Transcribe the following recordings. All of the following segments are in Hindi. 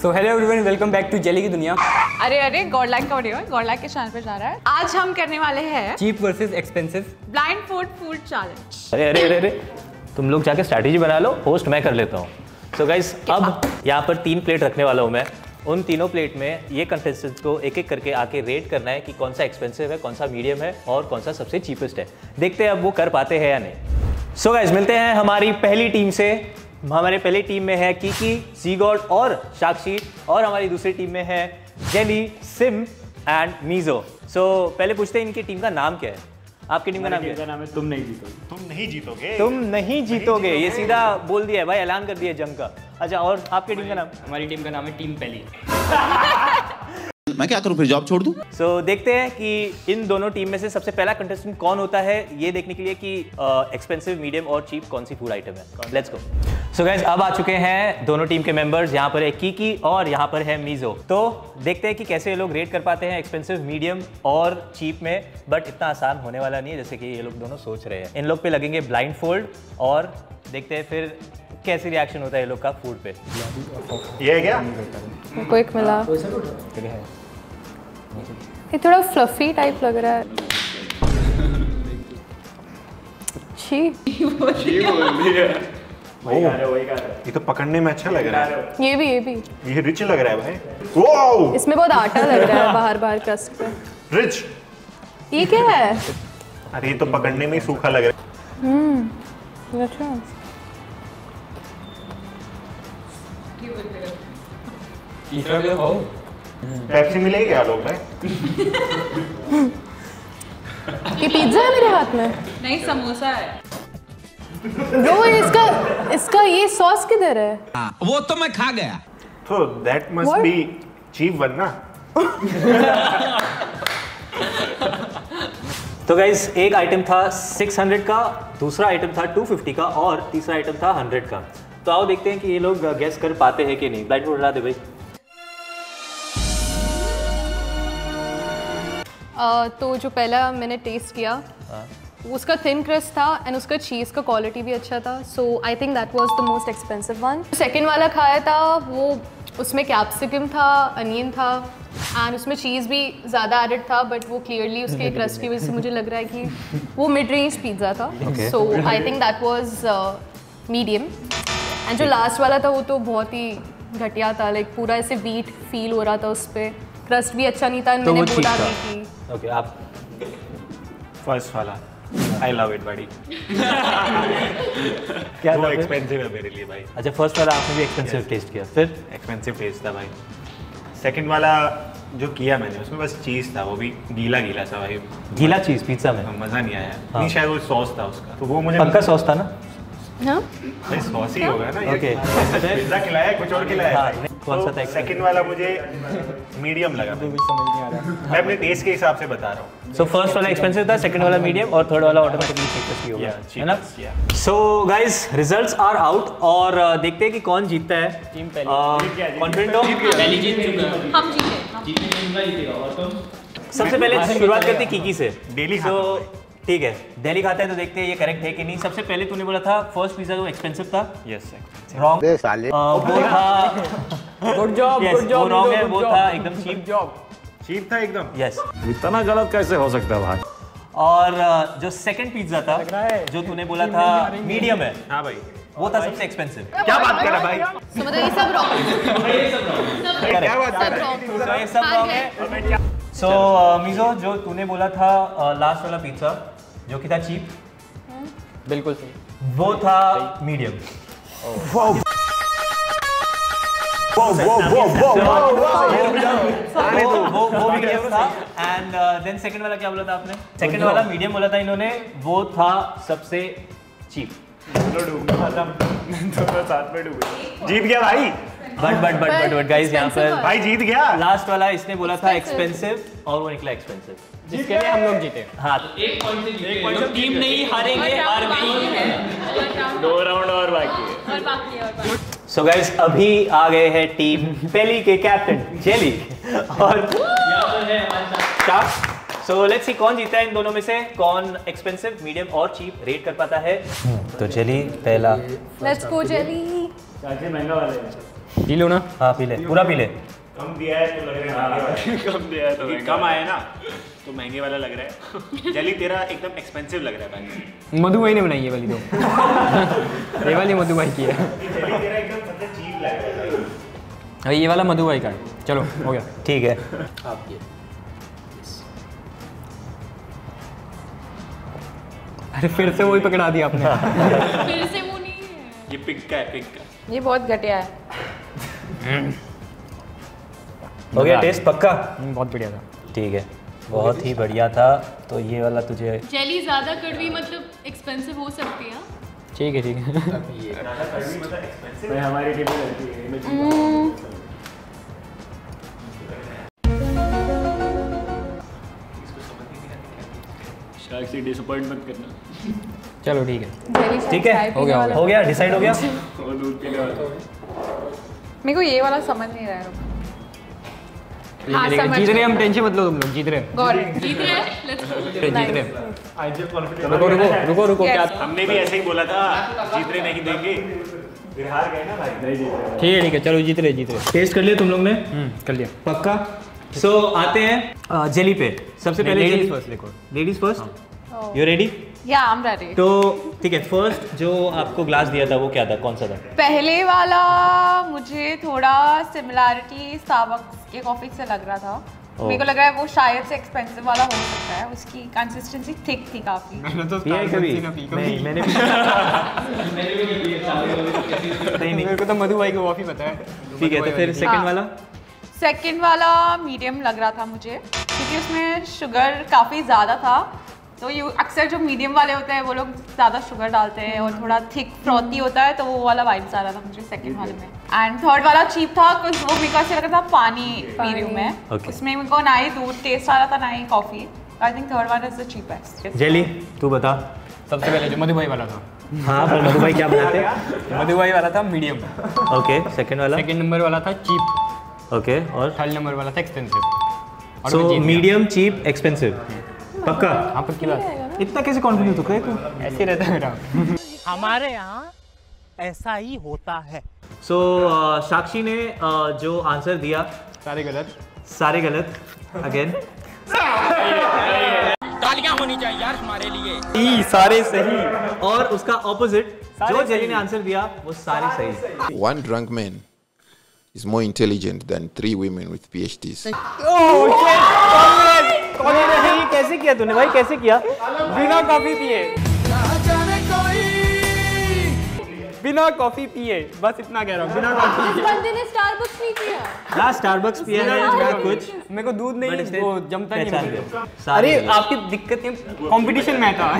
So hello everyone, welcome back to Jelly की दुनिया। अरे अरे गॉडलाइक का वीडियो है, गॉडलाइक के चैनल पे जा रहा है। आज हम करने वाले हैं cheap versus expensive blind food challenge. अरे अरे अरे अरे तुम लोग जाके स्ट्रैटेजी बना लो, होस्ट मैं कर लेता हूँ। सो गाइस अब यहाँ पर 3 प्लेट रखने वाला हूँ मैं। उन तीनों प्लेट में ये कंटेस्टेंट्स को एक एक करके आके रेट करना है कि कौन सा एक्सपेंसिव है, कौन सा मीडियम है और कौन सा सबसे चीपेस्ट है। देखते हैं अब वो कर पाते हैं या नहीं। सो गाइस मिलते हैं हमारी पहली टीम से। हमारे पहली टीम में है कीकी, ज़ीगॉड और साक्षी, और हमारी दूसरी टीम में है जेली, सिम एंड मीजो। सो पहले पूछते हैं इनकी टीम का नाम क्या है। आपकी टीम का नाम क्या है? तुम नहीं जीतोगे। तुम नहीं जीतोगे। तुम नहीं जीतोगे, ये सीधा बोल दिया है भाई, ऐलान कर दिया जंग का। अच्छा, और आपकी टीम का नाम? हमारी टीम का नाम है टीम पहली। मैं क्या करूं, फिर जॉब छोड़ दूं? सो देखते हैं कि इन दोनों टीम में से सबसे पहला कंटेस्टेंट कौन होता है, ये देखने के लिए कि एक्सपेंसिव, मीडियम और चीप कौन सी फूड आइटम है। Let's go. सो गाइस अब आ चुके हैं दोनों टीम के मेंबर्स। यहाँ पर है कीकी और यहाँ पर है मीजो। तो देखते हैं कि कैसे ये लोग रेट कर पाते हैं एक्सपेंसिव, मीडियम और चीप में। बट इतना आसान होने वाला नहीं है जैसे कि ये लोग दोनों सोच रहे हैं। इन लोग पे लगेंगे ब्लाइंड फोल्ड और देखते हैं फिर कैसे रिएक्शन होता है ये लोग का फूड पे। ये है क्या? क्विक मिला। ये थोड़ा फ्लफी टाइप लग रहा है। छी। ये तो पकड़ने में अच्छा लग रहा है। ये भी ये रिच लग रहा है भाई। वाओ! इसमें बहुत आटा लग रहा है बाहर क्रस्ट पे। रिच। ये क्या है? अरे ये तो पकड़ने में ही सूखा लग रहा है। अच्छा। पेप्सी मिलेगी क्या लोग भाई? ये पिज्जा है मेरे हाथ में? नहीं, समोसा है। ब्रो इसका ये सॉस किधर है? वो तो मैं खा गया। तो that must be cheap one ना। तो गाइस एक आइटम था 600 का, दूसरा आइटम था 250 का और तीसरा आइटम था 100 का। तो आओ देखते हैं कि ये लोग गैस कर पाते हैं कि नहीं। ब्लाइंड फोल्ड हटा दे भाई। तो जो पहला मैंने टेस्ट किया उसका थिन क्रस्ट था एंड उसका चीज़ का क्वालिटी भी अच्छा था। So I think that was the most expensive one. Second वाला खाया था वो, उसमें कैप्सिकम था, अनियन था एंड उसमें चीज़ भी ज़्यादा एडेड था, बट वो क्लियरली उसके क्रस्ट की वजह से मुझे लग रहा है कि वो मिड रेंज पिज़्ज़ा था। So I think that was medium. And जो लास्ट वाला था वो तो बहुत ही घटिया था, लाइक पूरा ऐसे वीट फील हो रहा था उस पर, क्रस्ट भी अच्छा नहीं था। तो मैंने बोला भी कि ओके आप फर्स्ट वाला आई लव इट बड़ी। क्या वो था एक्सपेंसिव है मेरे लिए भाई। अच्छा, फर्स्ट वाला आपने भी एक्सपेंसिव टेस्ट किया, फिर एक्सपेंसिव टेस्ट था भाई। सेकंड वाला जो किया मैंने उसमें बस चीज था, वो भी गीला गीला सा भाई। गीला चीज पिज्जा में मजा नहीं आया। नहीं, शायद वो सॉस था उसका, तो वो मुझे पक्का सॉस था ना? हाँ? भाई सॉस ही होगा ना। ओके। पिज्जा खिलाया है, कुछ और खिलाया है भाई। कौन सा था? सेकंड वाला मुझे मीडियम लगा। समझ नहीं आ रहा। मैं अपने टेस्ट के हिसाब से बता रहा हूँ। सो फर्स्ट वाला एक्सपेंसिव था, सेकंड वाला मीडियम और थर्ड वाला ऑटोमेटिकली चीपेस्ट ही होगा, है ना? So guys results are out और देखते हैं कि कौन जीतता है। टीम पहली। कॉन्फिडेंट हो? पहली जीत चुका। हम जीते। सबसे पहले शुरुआत करते कीकी से। डेली तो ठीक है, दिल्ली खाते हैं तो देखते हैं ये करेक्ट है कि नहीं। सबसे पहले तूने बोला था फर्स्ट पिज्जा जो एक्सपेंसिव था। Yes wrong. वो था good job, Yes, good job. वो wrong है, वो था एकदम cheap जॉब। चीप था एकदम। यस। इतना गलत कैसे हो सकता है भाई? और जो सेकंड पिज्जा था जो तूने बोला था मीडियम है, हाँ भाई, वो था सबसे एक्सपेंसिव। क्या बात कर रहा भाई? So, मतलब ये सब रॉन्ग। क्या बात कर सब रहा है? रॉन्ग। तो ये सब हार रॉन्ग गए। है। सो मीजो, जो तूने बोला था लास्ट वाला पिज्जा जो कि था चीप, बिल्कुल सही। वो था मीडियम। वो मीडियम था। एंड देन सेकंड वाला क्या बोला था आपने? सेकंड वाला मीडियम बोला था इन्होंने, वो था सबसे चीप। दोनों साथ में डूबे। जीत गया भाई। बट गाइस यहाँ पर भाई जीत गया। लास्ट वाला इसने बोला था एक्सपेंसिव और वो निकला एक्सपेंसिव, जिसके लिए हम लोग जीते। हाँ। एक पॉइंट से जीते। टीम नहीं हारेंगे, हार गई। 2 राउंड और बाकी है। और बाकी है। सो गाइस अभी आ गए हैं टीम पहली के कैप्टन जेली और यहाँ पर है हमारे साथ। सो लेट्स सी कौन जीता है इन दोनों में से, कौन एक्सपेंसिव, मीडियम और चीप रेट कर पाता है। तो जेली पहला। Let's go Jelly. चाची महंगा वाले हैं। पी लो ना। हाँ पी ले, पूरा पी ले। कम दिया है तो लग रहा है कम दिया है तो कम आया ना तो महंगे वाला लग रहा है। जेली तेरा एकदम एक्सपेंसिव लग रहा है भाई। मधु भाई ने बनाई ये वाली तो ये वाली मधु भाई की है। जेली तेरा एकदम सबसे चीप लग रहा है। अरे ये वाला मधु भाई का है। चलो हो गया। ठीक है। आप ये अरे फिर से वही पकड़ा दिया आपने। फिर से वो नहीं है। ये पिक का है, पिक का। ये बहुत घटिया है। हो गया टेस्ट पक्का? बहुत बढ़िया था। ठीक है, बहुत ही बढ़िया था। तो ये वाला तुझे जेली ज़्यादा कड़वी मतलब एक्सपेंसिव हो सकती है। ठीक है ठीक है। मैं हमारी टेबल रहती है। शायद से डिसअपॉइंट मत करना। चलो ठीक है। ठीक है, हो गया हो गया, डिसाइड हो गया। और दूध पीने वाला। मेरे को ये वाला समझ नहीं रहा है। हाँ, लेकिन समझ जीत रहे गई। हम, टेंशन मत लो तुम लोग, जीत रहे हैं। गौर जीत रहे हैं? Let's go. जीत रहे हैं। रुको रुको रुको रुको रुको क्या? हमने भी ऐसे ही बोला था जीत रहे नहीं देंगे, फिर हार गए ना भाई। नहीं जीत रहे। ठीक है चलो जीत रहे जीत रहे। टेस्ट कर लिया तुम लोग ने? कर लिया। पक्का। सो आते हैं जेली पे। सबसे पहले लेडीज जेली फर्स्ट देखो। Ladies first. You ready? या आई एम रेडी। तो ठीक है, फर्स्ट जो आपको ग्लास दिया था वो क्या था, कौन सा था? पहले वाला मुझे थोड़ा सिमिलैरिटी स्टारबक्स के कॉफी से लग रहा था। मेरे को लग रहा है वो शायद से एक्सपेंसिव वाला हो सकता है। उसकी कंसिस्टेंसी थिक थी काफी। मैंने तो पिया है कभी? नहीं, मैंने भी नहीं मेरे को तो मधु भाई को कॉफी पता है। ठीक है, तो फिर सेकंड हाँ। वाला? सेकंड वाला मीडियम लग रहा था मुझे, क्योंकि उसमें शुगर काफ़ी ज़्यादा था। तो ये अक्सर जो मीडियम वाले होते हैं वो लोग ज़्यादा शुगर डालते हैं और थोड़ा थिक फ्रॉथी होता है, तो वो वाला वाइब्स आ रहा था मुझे सेकंड वाले में। एंड थर्ड वाला चीप था कुछ, वो मेरे को ऐसे लग रहा था पानी पी रही हूँ मैं। Okay. उसमें मेरे को ना ही दूध टेस्ट आ रहा था ना ही coffee. I think third one is the cheapest. Jelly तू बता। सबसे पहले जो मधु भाई वाला था। हाँ, पर मधु भाई क्या बनाते हैं? मधु भाई वाला था मीडियम। ओके, सेकंड वाला? सेकंड नंबर वाला था चीप। ओके, और थर्ड नंबर वाला था expensive. So medium, cheap, expensive. पक्का? हाँ पक्की बात। इतना कैसे कॉन्फिडेंस हो गए तू? ऐसे रहता है मेरा। हमारे यहाँ ऐसा ही होता है। सो साक्षी ने जो आंसर दिया सारे गलत। सारे गलत। अगेन तालियां होनी चाहिए यार हमारे लिए। सारे सही। और उसका ऑपोजिट जो जेली ने आंसर दिया वो सारे सही। One drunk man is more intelligent than 3 women with PhDs. कैसे किया तूने भाई, कैसे किया? बिना कॉफी पिए, बिना कॉफी पिए, बस इतना कह रहा हूँ, बिना कॉफी इस बंदे ने स्टारबक्स नहीं पिया। हाँ, स्टारबक्स पिया है कुछ। मेरे को दूध नहीं, वो जमता नहीं पहचान मुझे। गया। अरे सारे आपकी दिक्कत है, कंपटीशन में था।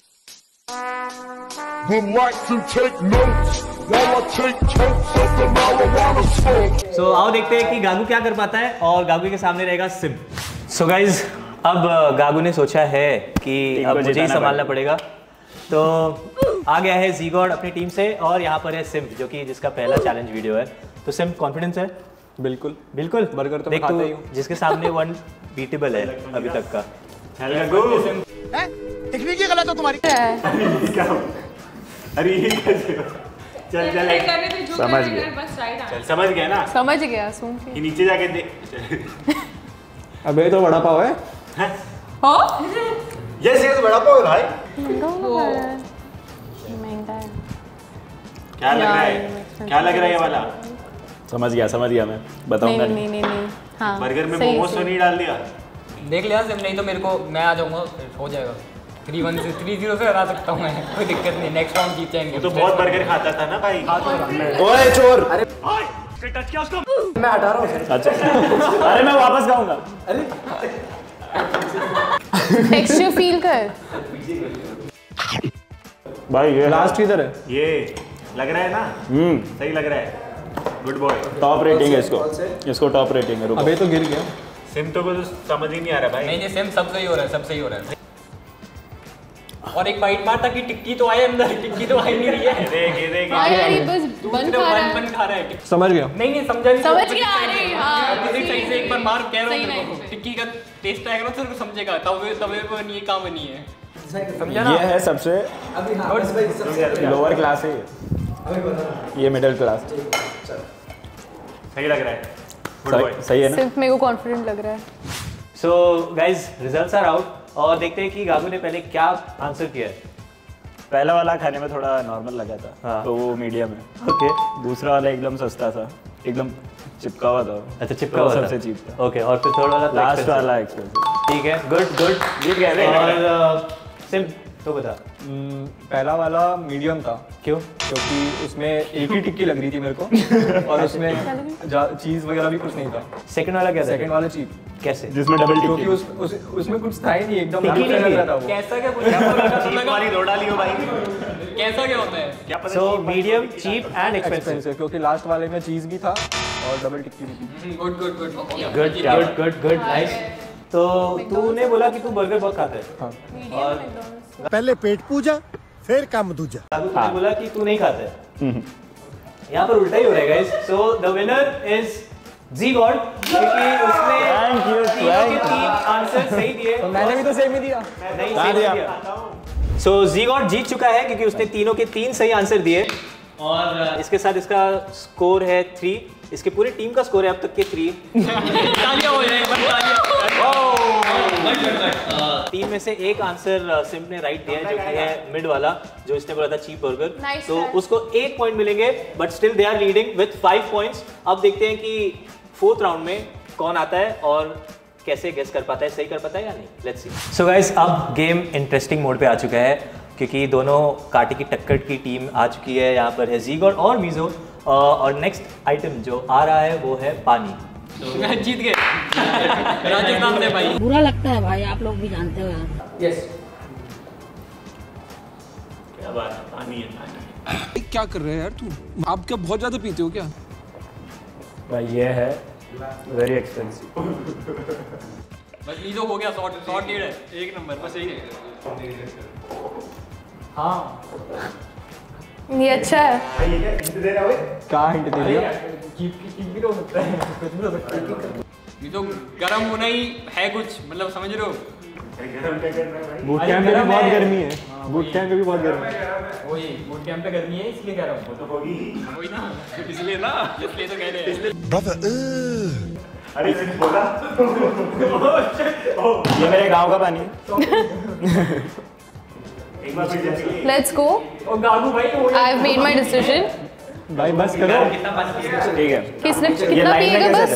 सो आओ देखते हैं कि गागू क्या कर पाता है, और गागू के सामने रहेगा सिम। सो गाइज, अब गागू ने सोचा है कि अब मुझे ही संभालना पड़ेगा। तो आ गया है ज़ीगॉड अपनी टीम से, और यहाँ पर है सिम जो कि जिसका पहला चैलेंज वीडियो है। तो सिम, कॉन्फिडेंस है? बिल्कुल बिल्कुल। बर्गर तो देख मैं खाता तू ही हूँ। जिसके सामने वन बीटेबल है अभी तक का। टेक्निक ही गलत हो तुम्हारी। अरे ये कैसे हो? चल चल समझ गया। चल समझ गया ना? समझ गया, सुन के। ये नीचे जाके देख। अबे तो वड़ा पाव है। यस यस, बड़ा पाव भाई। महंगा है। क्या लग रहा है? क्या लग रहा है ये वाला? समझ गया मैं बताऊंगा नहीं नहीं नहीं। हाँ, बर्गर में सही, मोमोज तो सही। नहीं डाल दिया? देख लिया सिम, नहीं तो मेरे को, मैं आ जाऊंगा, हो जाएगा। 3-1 से 3-0 से हरा सकता हूँ मैं, कोई दिक्कत नहीं। नेक्स्ट राउंड जीत जाएंगे। तो बहुत बर्गर खाता था ना भाई। ओए चोर। अरे टच किया उसको। मैं हटा रहा हूँ। अच्छा अरे मैं वापस गाऊंगा। टेक्सचर फील कर। भाई ये लास्ट किधर है? ये लग रहा है ना? सही लग रहा है। Good boy. टॉप रेटिंग है इसको टॉप रेटिंग है। रुको, अबे तो गिर गया। सिम तो कुछ समझ ही नहीं आ रहा भाई। नहीं सेम, सब सही हो रहा है, सब सही हो रहा है। और एक बाइट मारता कि टिक्की तो आए अंदर, टिक्की तो आई नहीं रही है। देख हाँ यार, ये बस बन खा रहा है। बन खा रहा है। समझ गया। नहीं समझा नहीं। समझ गया। अरे हाँ, सही से एक बार मार, कह रहा सही हूँ तेरे को, नहीं। टिक्की का टेस्ट आएगा ना तो समझेगा। तवे पर नहीं है, काम नहीं है। समझा ना? ये है सबसे लोअर क्लास है, ये मिडिल क्लास। सही लग रहा है, सही है ना? सिर्फ मेरे को कॉन्फिडेंट लग रहा है। So guys results are out और देखते हैं कि गागू ने पहले क्या आंसर किया है। पहला वाला खाने में थोड़ा नॉर्मल लगा था, हाँ। तो वो मीडियम है। ओके दूसरा वाला एकदम सस्ता था, एकदम चिपका हुआ था। अच्छा चिपका हुआ था, सबसे चीप था। ओके और फिर थर्ड वाला लास्ट वाला एक्सपेंसिव। ठीक है, गुड गुड जीत गए। और सिम तो बता। पहला वाला मीडियम था। क्यों? क्योंकि उसमें एक ही टिक्की लग रही थी मेरे को और उसमें चीज वगैरह भी कुछ नहीं था। सेकंड वाला क्या था? सेकंड वाला चीप। कैसे? जिसमें डबल क्योंकि टिक्की उसमें कुछ था ही नहीं, एकदम टिक्की नहीं लग रहा था वो। कैसा क्या वाली दो डाली हो भाई, कैसा क्या होता है? क्या पता। So medium, cheap and expensive. क्योंकि लास्ट वाले में चीज भी था और डबल टिक्की भी थी। Good good good good good good good nice. तो तूने बोला कि तू बर्गर बहुत खाता है। हाँ। और पहले पेट पूजा फिर काम दूजा। तूने बोला कि तू नहीं खाता है। यहाँ पर उल्टा ही हो रहा है guys. So the winner is जी गॉड, क्योंकि उसने तीनों के तीन आंसर सही दिए। तो मैंने भी तो सेम ही दिया। नहीं सही दिया। सो जी गॉड जीत चुका है क्योंकि उसने तीनों के तीन सही आंसर दिए और इसके साथ इसका स्कोर है 3। इसके पूरी टीम का स्कोर है अब तक के 3। तालियां हो रही हैं, तीन में से एक आंसर सिम्प ने राइट दिया है जो कि है मिड वाला, जो इसने बोला था चीप बर्गर। Nice तो try. उसको 1 पॉइंट मिलेंगे but still they are leading with 5 points. अब देखते हैं कि 4th राउंड में कौन आता है और कैसे गेस कर पाता है, सही कर पाता है या नहीं। Let's see. सो गाइस अब गेम इंटरेस्टिंग मोड पे आ चुका है क्योंकि दोनों कांटे की टक्कर की टीम आ चुकी है। यहाँ पर है जीगॉड और मीजो और नेक्स्ट आइटम जो आ रहा है वो है पानी। जीत गए राजस्थान से भाई। बुरा लगता है भाई, आप लोग भी जानते हो यार। यस क्या बात है, पानी है पानी। क्या कर रहे हैं यार तू? आप क्या बहुत ज्यादा पीते हो क्या? भाई ये है वेरी एक्सपेंसिव। बस लीजो हो गया, शॉर्ट डेड है, एक नंबर बस यही है। हाँ ये अच्छा है। क्या हिंट दे दिया? भी हो सकता है, कुछ भी हो सकता है। ये तो गर्म होना ही है कुछ, मतलब समझ रहे हो? बूट कैंप में भी बहुत गर्मी है। बूट कैंप में भी बहुत गर्मी है। वही बूट कैंप पे गर्मी है इसलिए कह रहा हूँ। वो तो होगी वही ना, इसलिए तो कह रहे हैं। अरे बोला ये मेरे गांव का पानी है। Let's go. और गागू भाई I've made my decision. भाई बस करो। ठीक है। किसने कितना पिएगा बस?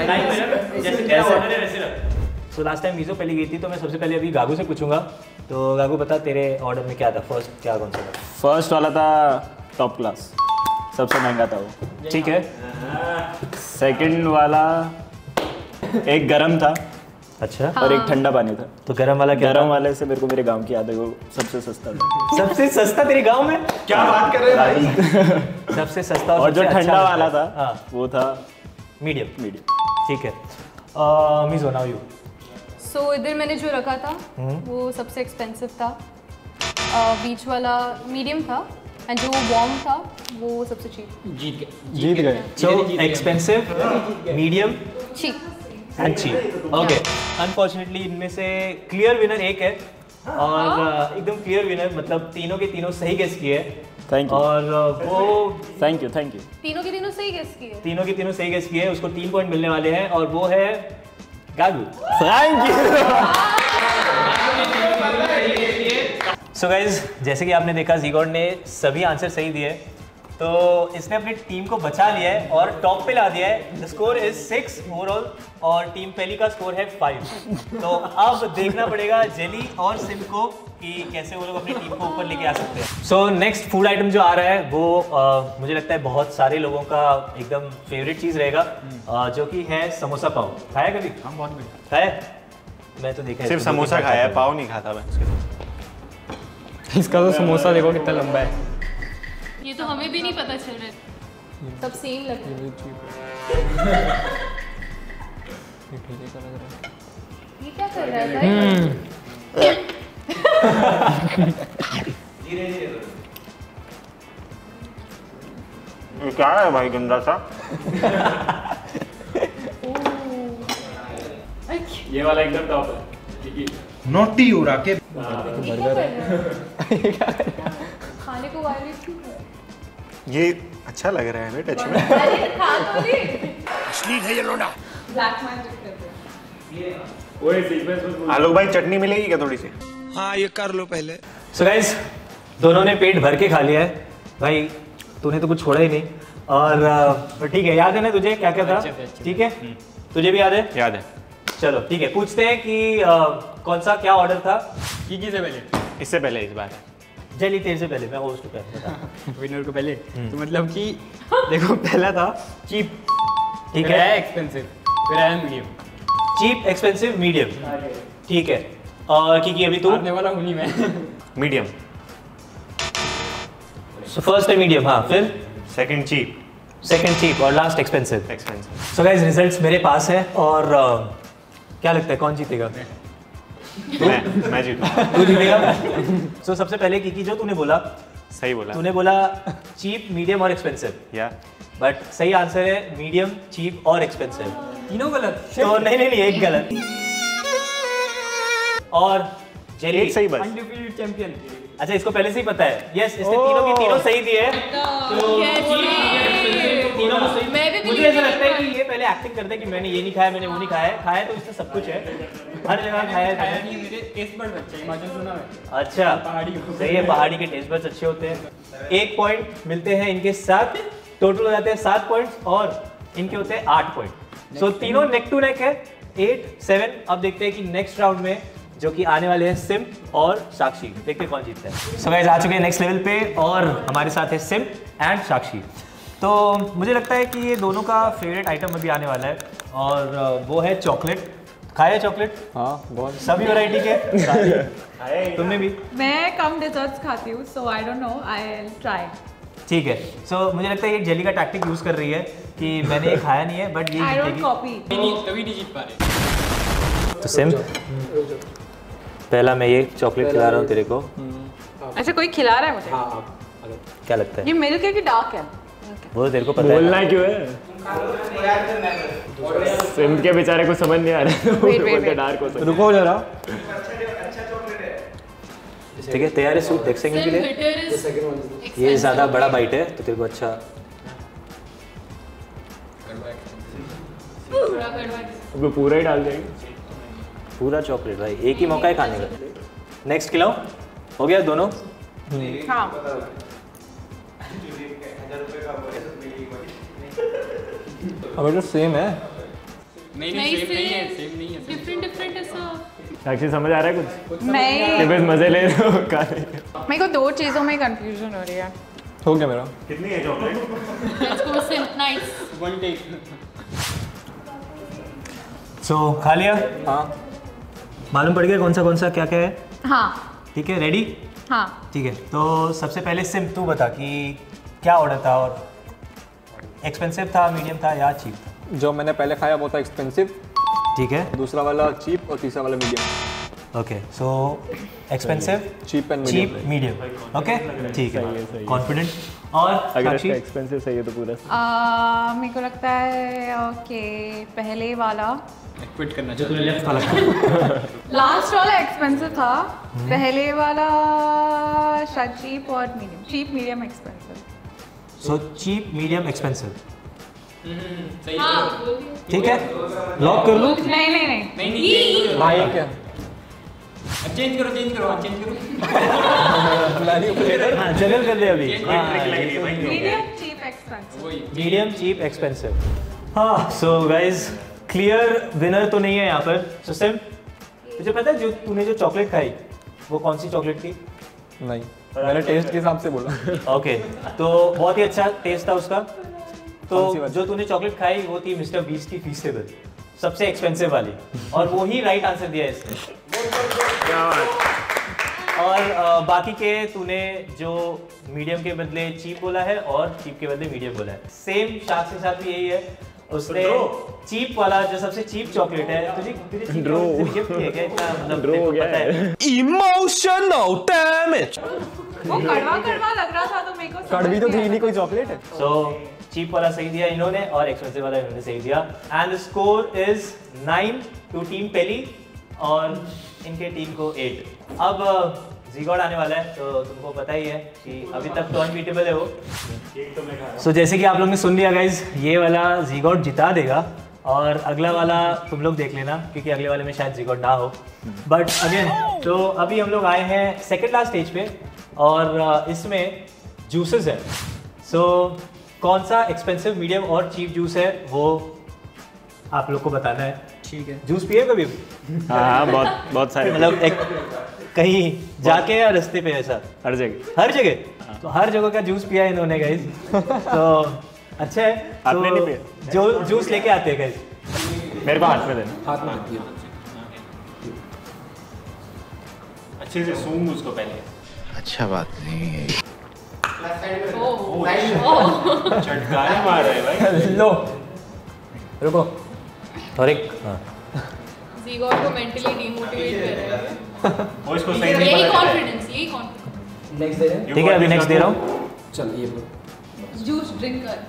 सो लास्ट टाइम मीजो पहले गई थी तो मैं सबसे पहले अभी गागू से पूछूंगा। तो गागू बता तेरे ऑर्डर में क्या था? फर्स्ट क्या कौन सा था? फर्स्ट वाला था टॉप क्लास, सबसे महंगा था वो। ठीक है। सेकंड वाला एक गरम था। अच्छा। और एक ठंडा पानी था। तो गरम वाला क्या? गरम वाले से मेरे को मेरे गांव की याद है, वो सबसे सस्ता था। सबसे सस्ता तेरे गांव में? क्या बात कर रहे हैं भाई? सबसे सस्ता और जो ठंडा वाला था वो था मीडियम। ठीक है। Meso now you. सो इधर मैंने जो रखा था वो सबसे एक्सपेंसिव था। बीच वाला मीडियम था एंड जो वार्म था वो सबसे चीप। जीत गए। So expensive, medium, cheap and cheap. Okay. Unfortunately इनमें से क्लियर विनर एक है और एकदम क्लियर विनर, मतलब तीनों के तीनों सही गेस किए। Thank you. और वो थैंक यू तीनों के तीनों सही गेस किए। तीनों के तीनों सही गेस किए, उसको 3 पॉइंट मिलने वाले हैं और वो है Gagu. Thank you. So guys जैसे कि आपने देखा जीगॉड ने सभी आंसर सही दिए तो इसने अपनी टीम को बचा लिया है और टॉप पे ला दिया है। द स्कोर इज 6 ओवरऑल और टीम पहली का स्कोर है 5। तो अब देखना पड़ेगा जेली और सिम को कि कैसे वो लोग अपनी टीम को ऊपर लेके आ सकते हैं। सो नेक्स्ट फूड आइटम जो आ रहा है वो मुझे लगता है बहुत सारे लोगों का एकदम फेवरेट चीज़ रहेगा, जो कि है समोसा पाव। खाया कभी? हम बहुत खाया? मैं तो देखा है सिर्फ समोसा खाया है, पाव नहीं खाता मैं। इसका तो समोसा देखो कितना लंबा है। ये तो हमें भी नहीं पता चल रहा है, सब सेम लग रहा है। ये क्या कर रहा है भाई? ये क्या है भाई गंदा सा? ये वाला एकदम टॉप है। नोटी हो रहा के खाने को वायरलेस क्यों? ये अच्छा लग रहा है ना टच में। अरे खा तो ले। अश्लील है ये लोना। आलोक भाई चटनी मिलेगी क्या थोड़ी सी? हाँ ये कर लो पहले। सो गाइस दोनों ने पेट भर के खा लिया है भाई, तूने तो कुछ छोड़ा ही नहीं। और ठीक है, याद है ना तुझे क्या क्या था? ठीक है, तुझे भी याद है? याद है। चलो ठीक है, पूछते हैं कि कौन सा क्या ऑर्डर था? कीकी से पहले, इससे पहले इस बार जली तेरे से पहले, मैं होस्ट हूँ। विनर को पहले तो मतलब कि देखो पहला था चीप, ठीक है, एक्सपेंसिव, फिर आया मीडियम। चीप, एक्सपेंसिव, मीडियम, ठीक है। और की अभी तू? आने वाला हूँ नहीं मैं। मीडियम। सो फर्स्ट है मीडियम, हाँ, फिर सेकंड चीप, सेकंड चीप और last expensive. Expensive. So guys results मेरे पास है और क्या लगता है कौन जीतेगा? मैं जीतूंगा। तू जीतेगा। सो सबसे पहले की जो तूने बोला, सही बोला तूने बोला चीप, मीडियम और एक्सपेंसिव। या बट सही आंसर है मीडियम, चीप और एक्सपेंसिव। तीनों गलत? तो नहीं, एक गलत और जेली एक सही बस। Undefeated champion. अच्छा, इसको पहले से ही पता है। यस, इसने तीनों की तीनों सही दिए तीनों को सही। मुझे ऐसा लगता है कि ये पहले एक्टिंग करते हैं कि मैंने ये नहीं खाया, मैंने वो नहीं खाया। खाया तो इसमें सब कुछ है, हर जगह खाया है। मेरे टेस्ट बड्स अच्छे हैं, हिमाचल सुना है। अच्छा, पहाड़ी सही है, पहाड़ी के टेस्ट बड्स अच्छे होते हैं। 1 पॉइंट मिलते हैं इनके साथ, टोटल हो जाते हैं 7 पॉइंट्स और इनके होते हैं 8 पॉइंट। सो तीनों नेक टू नेक है, 8, 7। अब देखते हैं कि नेक्स्ट राउंड में जो कि आने वाले हैं सिम और साक्षी, देखते हैं कौन जीतता है। सो गाइस आ चुके हैं नेक्स्ट लेवल पे और हमारे साथ है सिम एंड साक्षी। तो मुझे लगता है कि ये दोनों का फेवरेट आइटम अभी आने वाला है और वो है चॉकलेट। खाया चॉकलेट? हाँ बहुत, सभी वैरायटी के। तुमने भी? मैं कम डेजर्ट्स खाती हूँ, so I don't know, I will try. ठीक है, सो मुझे लगता है ये जेली का टैक्टिक यूज कर रही है कि मैंने ये खाया नहीं है बट ये आई डोंट जीतेगी। कॉपी। तभी नहीं जीत पा रहे। तो सिम, पहला मैं ये चॉकलेट खिला रहा हूँ तेरे को। अच्छा, कोई खिला रहा है मुझे? क्या लगता है? ये मिल्क है कि डार्क है? वो तेरे को पता है। बोलना क्यों है? सिम के बेचारे को समझ नहीं आ रहा है। wait. डार्क हो सकता है। रुको जरा। ठीक है, तैयार है सूट? देख सेकंड के लिए ये ज्यादा बड़ा बाइट है तो तेरे को अच्छा। वो पूरा ही डाल देंगे। पूरा चॉकलेट भाई, एक ही मौका है खाने का। नेक्स्ट खिलाओ, हो गया दोनों? हाँ। अबे तो सेम है। नहीं सेम नहीं है, सेम नहीं है, डिफरेंट ऐसा। साक्षी समझ आ रहा है कुछ? नहीं, कि बस मजे ले रहे हो खाने। मेरे को 2 चीज़ों में कंफ्यूजन हो रही है। हो गया मेरा। कितनी है चॉकलेट? लेट्स गो सिम, नाइस। One take. सो खा लिया? हाँ। मालूम पड़ गया कौन सा क्या क्या है? हाँ। ठीक है, रेडी? हाँ। ठीक है, तो सबसे पहले सिम तू बता कि क्या ऑर्डर था और एक्सपेंसिव था, मीडियम था या चीप था? जो मैंने पहले खाया वो था एक्सपेंसिव। ठीक है, दूसरा वाला चीप और तीसरा वाला medium. Okay, so expensive, cheap and cheap, medium. Okay, ठीक है, कॉन्फिडेंट। और अगर इसका एक्सपेंसिव सही है तो पूरा मेरे को लगता है ओके, पहले वाला क्विट करना चाहिए। लास्ट वाला एक्सपेंसिव था, पहले वाला शायद चीप और medium, cheap medium expensive. So cheap, medium, expensive. सही। ठीक है, लॉक कर लूं? नहीं। भाई क्या? चेंज करो। हाँ, जनरल कर दे अभी। Medium, cheap, expensive. Medium, cheap, expensive. हाँ, सो गाइज क्लियर विनर तो नहीं है यहाँ पर। सो सिम, तुझे पता है जो तूने जो चॉकलेट खाई वो कौन सी चॉकलेट थी? नहीं, मैंने टेस्ट के हिसाब से बोला। ओके, तो बहुत ही अच्छा टेस्ट था उसका। तो जो तूने चॉकलेट खाई वो थी मिस्टर बीस्ट की फीस्टेबल, सबसे एक्सपेंसिव वाली, और वो ही राइट आंसर दिया इसने। और बाकी के तूने जो मीडियम के बदले चीप बोला है और चीप के बदले मीडियम बोला है। सेम साक्ष के साथ भी यही है, उसने चीप वाला जो सबसे चीप चॉकलेट है तुझे गिफ्ट किया क्या? इतना मतलब ड्रो हो गया है। Emotional damage. वो कड़वा लग रहा था तो मेरे को कड़वी तो थी नहीं कोई चॉकलेट है। सो चीप वाला सही दिया इन्होंने और एक्सपेंसिव वाला इन्होंने सही दिया। And the score is 9 to team पेली और इनके टीम को 8। अब जीगॉड आने वाला है तो तुमको पता ही है कि अभी तक तो अनबीटेबल है वो। सो जैसे कि आप लोग ने सुन लिया गाइज, ये वाला ज़ीगॉट जिता देगा और अगला वाला तुम लोग देख लेना क्योंकि अगले वाले में शायद ज़ीगॉट ना हो। बट अगेन तो अभी हम लोग आए हैं सेकेंड लास्ट स्टेज पे और इसमें जूसेस है। सो कौन सा एक्सपेंसिव, मीडियम और चीप जूस है वो आप लोग को बताना है। ठीक है। जूस पिए कभी? हाँ बहुत सारे, मतलब एक कहीं जाके या रास्ते पे ऐसा? हर जगह। हर जगह? तो हर जगह का जूस पिया इन्होंने गाइस। तो अच्छा है। आपने नहीं पिया? जो जूस लेके आते हैं गाइस, मेरे को हाथ में देना। हाथ में रखिए। अच्छे से सूंघ उसको पहले। अच्छा बात नहीं। चटकारे मार रहे भाई। लो रुको और एक ज़ीगॉट को मेंटली डिमोटिवेट कर रहा है। वो इसको सही नहीं यही पता कॉन्फिडेंस, यही कॉन्फिडेंस। नेक्स्ट दे रहे हैं। ठीक है, अभी नेक्स्ट दे रहा हूँ। चल ये जूस ड्रिंक कर।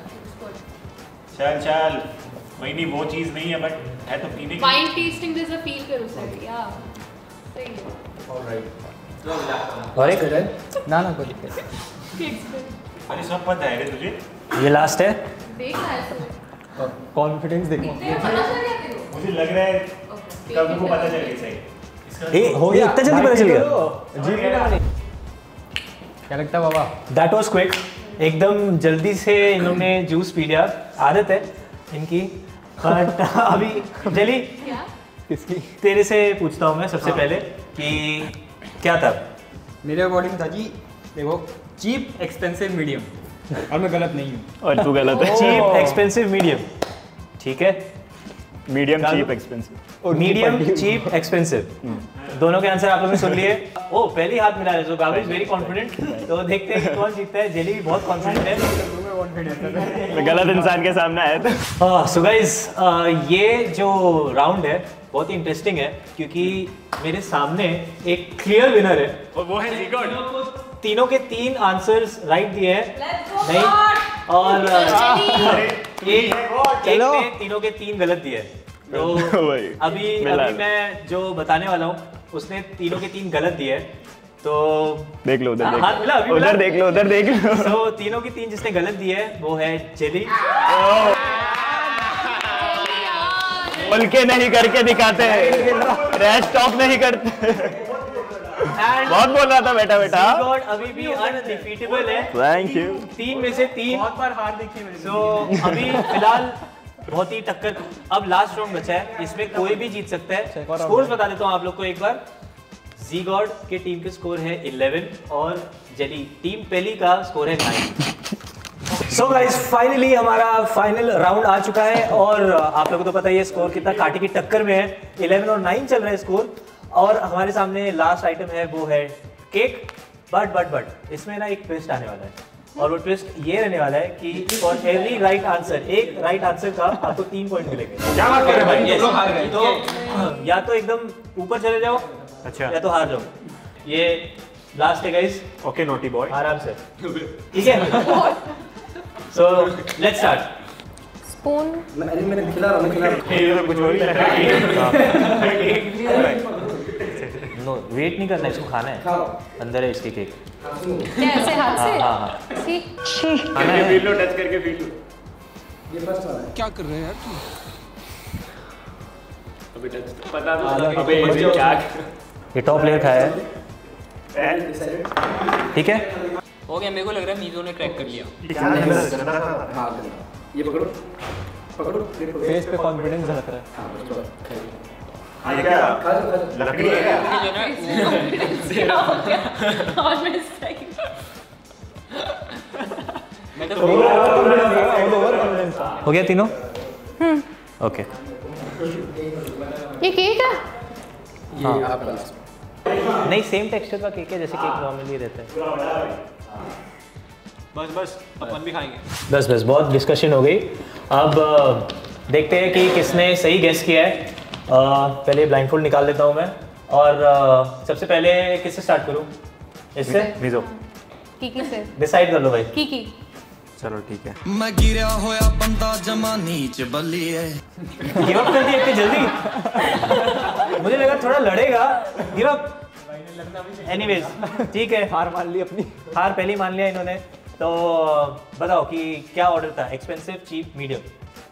चल वही नहीं, वो चीज नहीं है बट है तो पीने की। वाइन टेस्टिंग जैसा फील करो सर। या सही है। ऑलराइट। और एक ना कोई दिक्कत नहीं। अरे सब पता है रे तुझे। ये लास्ट है। देखना है सर। कॉन्फिडेंस देखो। मुझे लग रहा है कब को पता चल गया सही। ए हो गया, इतना जल्दी पता चल गया? जीत गया। क्या लगता है बाबा? That was quick. एकदम जल्दी से इन्होंने जूस पी लिया। आदत है इनकी। बट अभी जली किसकी? तेरे से पूछता हूँ मैं सबसे पहले कि क्या था? मेरे अकॉर्डिंग था जी, देखो, चीप एक्सपेंसिव मीडियम। और मैं गलत नहीं हूँ। और तू गलत है। Cheap expensive medium. ठीक है, medium cheap expensive. Medium cheap expensive, दोनों के आंसर आप लोगों ने सुन लिए। ओ पहली हाथ मिला रहे, so Gabu is very confident. तो देखते हैं कि कौन जीतता है। जेली भी बहुत कॉन्फिडेंट है। गलत इंसान के सामने आया था। हाँ सो गाइस, ये जो राउंड है बहुत ही इंटरेस्टिंग है क्योंकि मेरे सामने एक क्लियर विनर है और वो है ज़ीगॉट। तीनों के 3 आंसर्स राइट दिए हैं। नहीं, और एक ने तीनों के 3 गलत दिए हैं। तो अभी मैं जो बताने वाला हूँ उसने तीनों के 3 गलत दिए हैं। तो देख लो उधर, हाथ मिला, अभी मिला। उधर देख लो, उधर देख लो। तो तीनों की 3 जिसने गलत दिए है वो है जेली। बोल के नहीं करके दिखाते हैं, रैश टॉक नहीं करते। बहुत बोल रहा था बेटा। ज़ीगॉट अभी भी अनडिफीटेबल है। Thank you. 3 में से 3 बहुत बार हार देखी मैंने। सो अभी फिलहाल बहुत ही टक्कर। अब लास्ट राउंड बचा है, इसमें कोई भी जीत सकता है। स्कोर्स बता देता हूँ आप लोग को एक बार। ज़ीगॉट के टीम के स्कोर है 11 और जेली टीम पहली का स्कोर है 9। सो गाइस, फाइनली हमारा फाइनल राउंड आ चुका है और आप लोगों को तो पता ही है स्कोर कितना कांटे की टक्कर में है। 11 और 9 चल रहा है स्कोर। और हमारे सामने लास्ट आइटम है वो है केक। बट इसमें ना एक ट्विस्ट आने वाला है और वो ट्विस्ट ये रहने वाला है कि फॉर एवरी राइट आंसर, एक राइट आंसर का आपको 3 पॉइंट मिलेंगे। क्या बात कर रहे हैं भाई? लोग हार गए। तो या तो एकदम ऊपर चले जाओ, अच्छा, या तो हार जाओ। ये लास्ट है गाइस। ओके नोटी बॉय, आराम से, ठीक है? So let's start. स्पून मैंने खिला रहा। ये तो कुछ और ही लग रहा है। नो वेट नहीं करना, इसको खाना है। अंदर है इसके केक। क्या ऐसे हाथ से? हाँ। करके फील लो, टच करके फील लो। ये फर्स्ट वाला है। क्या कर रहे हैं यार तू? अभी टच पता तो अबे ये क्या? ये टॉप प्लेयर खाया है, ठीक है? हो गया, मेरे को लग रहा है मीजो ने क्रैक कर लिया। ये पकड़ो पकड़ो। फेस पे कॉन्फिडेंस झलक रहा है। हाँ ये क्या लकड़ी है क्या? हो गया तीनों? ओके। ये केक है? ये आपका नहीं, सेम टेक्सचर का केक है जैसे केक नॉर्मली रहता है। बस अपन भी खाएंगे। बस बहुत डिस्कशन हो गई। अब देखते हैं कि किसने सही गेस किया है। पहले ब्लाइंडफोल्ड निकाल लेता हूँ मैं और सबसे पहले किससे स्टार्ट करूँ? इससे? मीजो। कीकी से डिसाइड कर लो भाई। कीकी। चलो ठीक है। मैं गिरा होया बंदा जमा नीच बल्ली है। गिव अप कर दिया इतनी जल्दी? मुझे लगा थोड़ा लड़ेगा। Give up. एनीवेज, ठीक है, हार मान ली अपनी। हार पहले मान लिया इन्होंने। तो बताओ कि क्या ऑर्डर था, एक्सपेंसिव, चीप, मीडियम?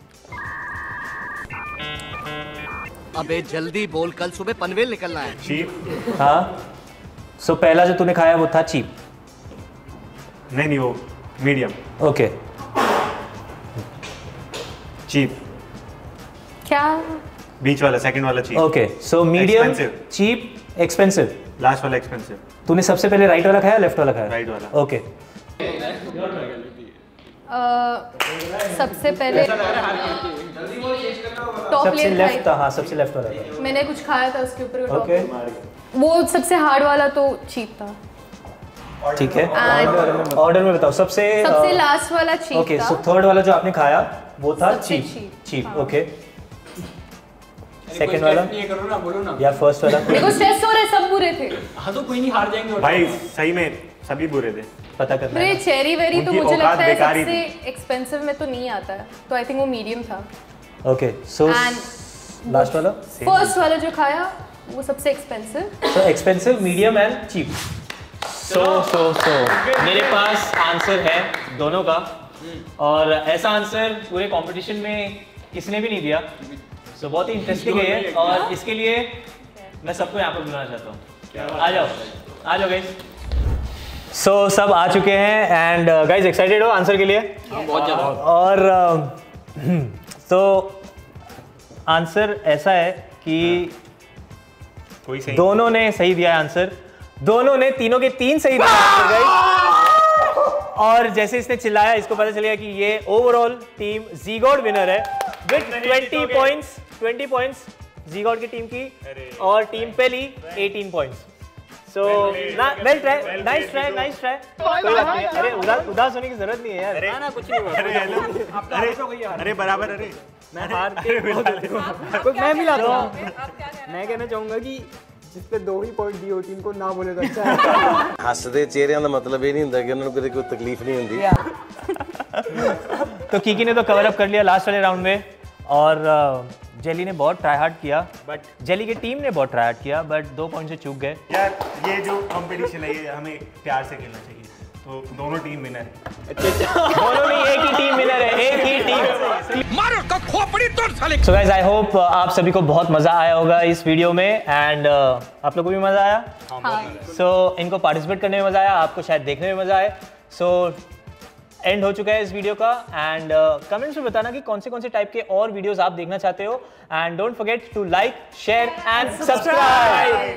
अबे जल्दी बोल, कल सुबह पनवेल निकलना है। चीप। हाँ, सो पहला जो तूने खाया वो था चीप? नहीं वो मीडियम। ओके। चीप। क्या? बीच वाला, सेकंड वाला cheap. Okay, so medium, cheap, expensive. Last वाला एक्सपेंसिव। तूने सबसे पहले राइट वाला खाया, लेफ्ट वाला खाया? राइट वाला। ओके। सबसे पहले टॉप सबसे लेयर लेफ्ट था। हाँ, सबसे लेफ्ट वाला था। मैंने कुछ खाया था उसके ऊपर वो ओके। वो सबसे हार्ड वाला तो चीप था। ठीक है, ऑर्डर में बताओ। सबसे लास्ट वाला चीप ओके, था। सो थर्ड वाला जो आपने खाया वो था सबसे चीप। चीप, हाँ। ओके। सेकंड वाला करो ना, बोलो ना। या फर्स्ट वाला? मेरे को स्ट्रेस हो रहा है, सब बुरे थे। हाँ तो कोई नहीं, हार जाएंगे भाई, सही में सभी बुरे थे। पता करना मेरे चेरी वेरी तो उनकी मुझे औकात लगता है बेकार ही सबसे एक्सपेंसिव में तो नहीं आता है, तो आई थिंक वो मीडियम था। ओके, सो लास्ट वाला? फर्स्ट वाला जो खाया वो सबसे expensive. So expensive, medium and cheap. So मेरे पास आंसर है दोनों का, और ऐसा आंसर पूरे कंपटीशन में किसने भी नहीं दिया। सो बहुत ही इंटरेस्टिंग है ये, और इसके लिए मैं सबको यहाँ पर बुलाना चाहता हूँ। आ जाओ गाइस। सो सब आ चुके हैं, एंड गाइस एक्साइटेड हो आंसर के लिए? बहुत ज़्यादा। और तो आंसर ऐसा है कि कोई सही दोनों ने सही दिया आंसर। दोनों ने, तीनों के तीन सही दिया आंसर गाइस। और जैसे इसने चिल्लाया, इसको पता चलेगा कि ये ओवरऑल टीम ज़ीगॉड विनर है विद 20 पॉइंट्स ज़ीगॉड की टीम की, और टीम पहली 18 points. So well try, nice try. कोई बात नहीं, अरे उदास होने की जरूरत नहीं है यार। ना कुछ नहीं हुआ। अरे बराबर। अरे मैं हार के मैं मिलाता हूँ। मैं कहना चाहूंगा कि जिस पे 2 ही पॉइंट दिए हो टीम को, ना बोले तो अच्छा है। हੱਸਦੇ ਚਿਹਰਿਆਂ ਦਾ ਮਤਲਬ ਇਹ ਨਹੀਂ ਹੁੰਦਾ ਕਿ ਉਹਨਾਂ ਨੂੰ ਕਦੇ ਕੋਈ ਤਕਲੀਫ ਨਹੀਂ ਹੁੰਦੀ। तो कीकी ने तो कवर अप कर लिया लास्ट वाले राउंड में, और जेली ने बहुत ट्राई हार्ड किया, बट जेली की टीम ने बहुत ट्राई हार्ड किया, बट 2 पॉइंट से चूक गए। यार ये जो कंपटीशन है ये हमें प्यार से खेलना चाहिए, तो दोनों टीम विनर है। दोनों नहीं, एक ही टीम विनर है, एक ही टीम। मारो का खोपड़ी तोड़ साले। सो गाइस, आई होप आप सभी को बहुत मजा आया होगा इस वीडियो में, एंड आप लोगों को भी मजा आया। सो इनको पार्टिसिपेट करने में मजा आया, आपको शायद देखने में मजा आए। सो एंड हो चुका है इस वीडियो का, एंड कमेंट्स में बताना कि कौन से टाइप के और वीडियोस आप देखना चाहते हो, and don't forget to like, share and subscribe.